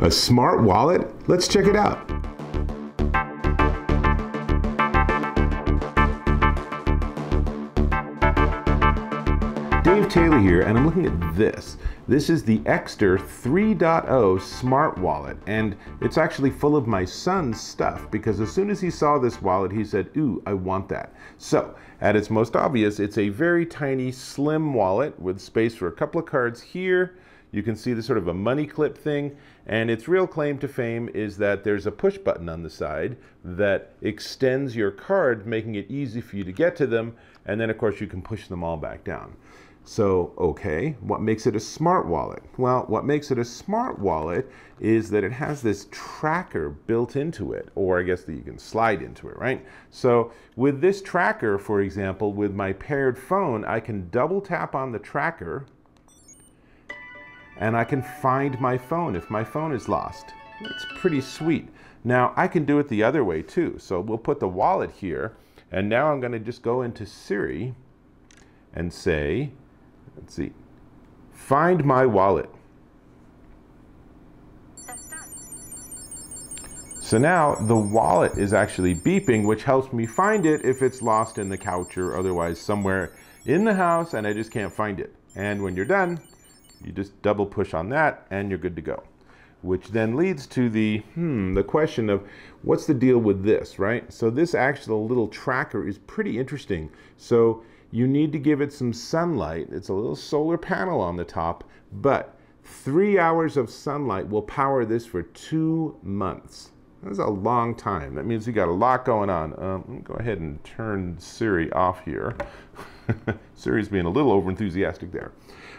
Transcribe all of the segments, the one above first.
A smart wallet? Let's check it out. Dave Taylor here, and I'm looking at this. This is the Ekster 3.0 smart wallet, and it's actually full of my son's stuff because as soon as he saw this wallet, he said, "Ooh, I want that." So, at its most obvious, it's a very tiny, slim wallet with space for a couple of cards here. You can see the sort of a money clip thing, and its real claim to fame is that there's a push button on the side that extends your card, making it easy for you to get to them, and then of course you can push them all back down. So, okay, what makes it a smart wallet? Well, what makes it a smart wallet is that it has this tracker built into it, or I guess that you can slide into it, right? So with this tracker, for example, with my paired phone, I can double tap on the tracker and I can find my phone if my phone is lost. That's pretty sweet. Now, I can do it the other way too. So we'll put the wallet here, and now I'm going to just go into Siri and say, let's see, find my wallet. That's done. So now the wallet is actually beeping, which helps me find it if it's lost in the couch or otherwise somewhere in the house and I just can't find it. And when you're done, you just double push on that and you're good to go. Which then leads to the question of what's the deal with this, right? So this actual little tracker is pretty interesting. So you need to give it some sunlight. It's a little solar panel on the top, but 3 hours of sunlight will power this for 2 months. That's a long time. That means we got a lot going on. Let me go ahead and turn Siri off here. Siri's being a little overenthusiastic there.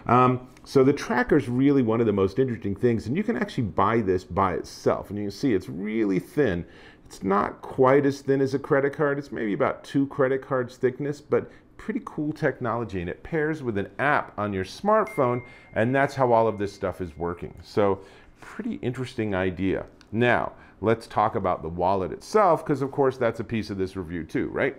So the tracker is really one of the most interesting things, and you can actually buy this by itself. And you can see it's really thin. It's not quite as thin as a credit card. It's maybe about 2 credit cards thickness, but pretty cool technology, and it pairs with an app on your smartphone, and that's how all of this stuff is working. So pretty interesting idea. Now, let's talk about the wallet itself, because of course that's a piece of this review too, right?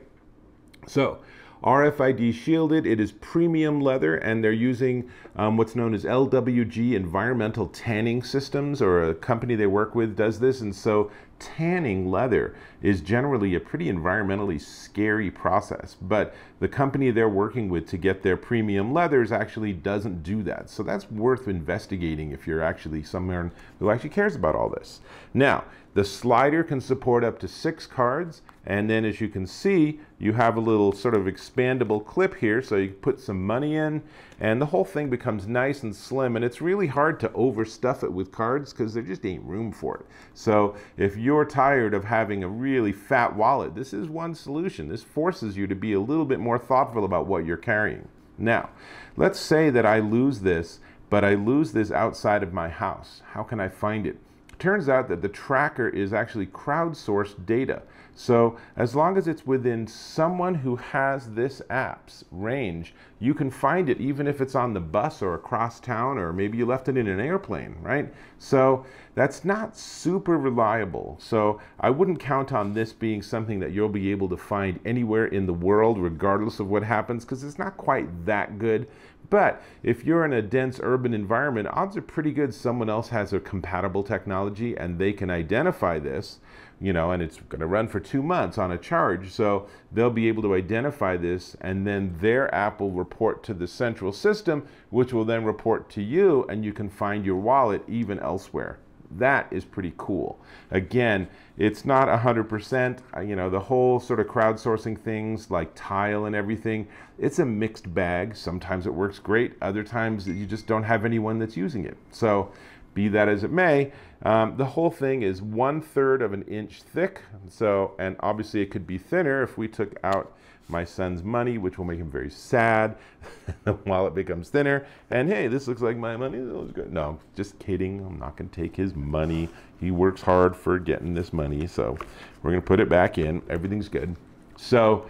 So, RFID shielded, it is premium leather, and they're using what's known as LWG environmental tanning systems, or a company they work with does this, and so tanning leather is generally a pretty environmentally scary process, but the company they're working with to get their premium leathers actually doesn't do that. So that's worth investigating if you're actually someone who actually cares about all this. Now, the slider can support up to 6 cards, and then as you can see, you have a little sort of expandable clip here, so you can put some money in, and the whole thing becomes nice and slim, and it's really hard to overstuff it with cards because there just ain't room for it. So if you're tired of having a really fat wallet, this is one solution. This forces you to be a little bit more thoughtful about what you're carrying. Now, let's say that I lose this, but I lose this outside of my house. How can I find it? It turns out that the tracker is actually crowdsourced data. So as long as it's within someone who has this app's range, you can find it even if it's on the bus or across town, or maybe you left it in an airplane, right? So that's not super reliable. So I wouldn't count on this being something that you'll be able to find anywhere in the world regardless of what happens, because it's not quite that good. But if you're in a dense urban environment, odds are pretty good someone else has a compatible technology and they can identify this, you know, and it's going to run for 2 months on a charge. So they'll be able to identify this, and then their app will report to the central system, which will then report to you, and you can find your wallet even elsewhere. That is pretty cool. Again, it's not 100%, you know, the whole sort of crowdsourcing things like Tile and everything, it's a mixed bag. Sometimes it works great, other times you just don't have anyone that's using it. So be that as it may, the whole thing is 1/3 of an inch thick. So, and obviously it could be thinner if we took out my son's money, which will make him very sad. The wallet becomes thinner, and hey, this looks like my money. That was good. No, just kidding. I'm not going to take his money. He works hard for getting this money, so we're going to put it back in. Everything's good. So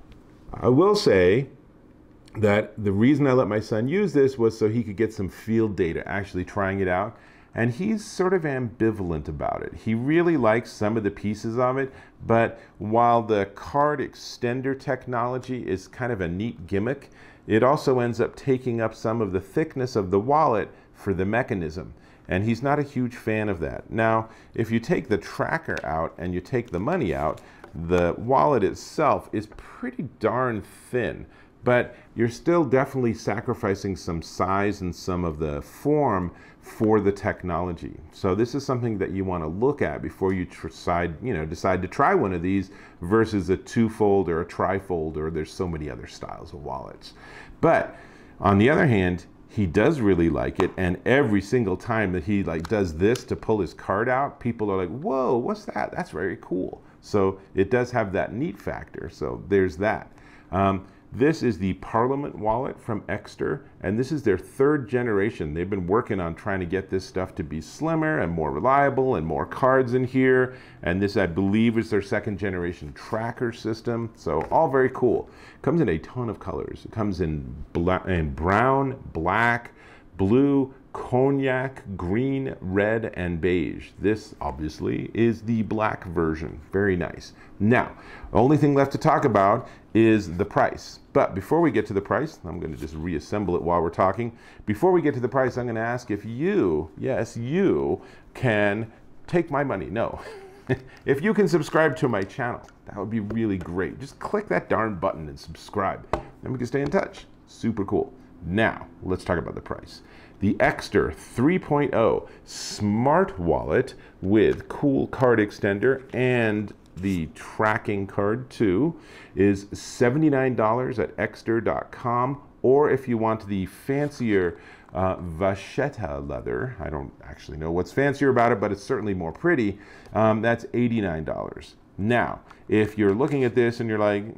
I will say that the reason I let my son use this was so he could get some field data, actually trying it out. And he's sort of ambivalent about it. He really likes some of the pieces of it, but while the card extender technology is kind of a neat gimmick, it also ends up taking up some of the thickness of the wallet for the mechanism. and he's not a huge fan of that. Now, if you take the tracker out and you take the money out, the wallet itself is pretty darn thin, but you're still definitely sacrificing some size and some of the form for the technology. So this is something that you want to look at before you decide to try one of these versus a two-fold or a tri-fold, or there's so many other styles of wallets. But on the other hand, he does really like it, and every single time that he does this to pull his card out, people are like, whoa, what's that? That's very cool. So it does have that neat factor. So there's that. This is the Parliament wallet from Ekster, and this is their 3rd generation. They've been working on trying to get this stuff to be slimmer and more reliable and more cards in here. And this, I believe, is their 2nd generation tracker system. So all very cool. Comes in a ton of colors. It comes in brown, black, blue, cognac, green, red, and beige. This obviously is the black version. Very nice. Now, the only thing left to talk about is the price. But before we get to the price, I'm going to just reassemble it while we're talking. Before we get to the price, I'm going to ask if you, yes, you can take my money. No. If you can subscribe to my channel, that would be really great. Just click that darn button and subscribe. Then we can stay in touch. Super cool. Now, let's talk about the price. The Ekster 3.0 smart wallet with cool card extender and the tracking card too is $79 at ekster.com, or if you want the fancier vachetta leather, I don't actually know what's fancier about it, but it's certainly more pretty, that's $89. Now, if you're looking at this and you're like,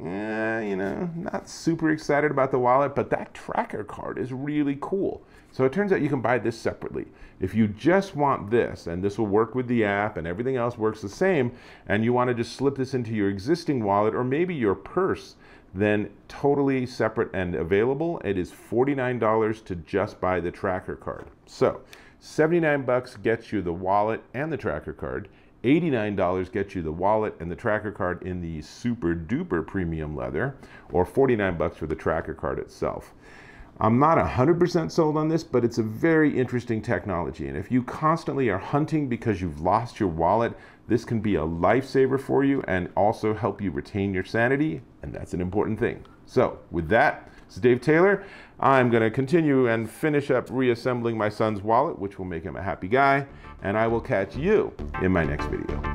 not super excited about the wallet, but that tracker card is really cool. So it turns out you can buy this separately. If you just want this, and this will work with the app and everything else works the same, and you want to just slip this into your existing wallet or maybe your purse, then totally separate and available. It is $49 to just buy the tracker card. So 79 bucks gets you the wallet and the tracker card. $89 gets you the wallet and the tracker card in the super duper premium leather, or 49 bucks for the tracker card itself. I'm not 100% sold on this, but it's a very interesting technology. And if you constantly are hunting because you've lost your wallet, this can be a lifesaver for you and also help you retain your sanity. And that's an important thing. So with that, this is Dave Taylor. I'm going to continue and finish up reassembling my son's wallet, which will make him a happy guy. And I will catch you in my next video.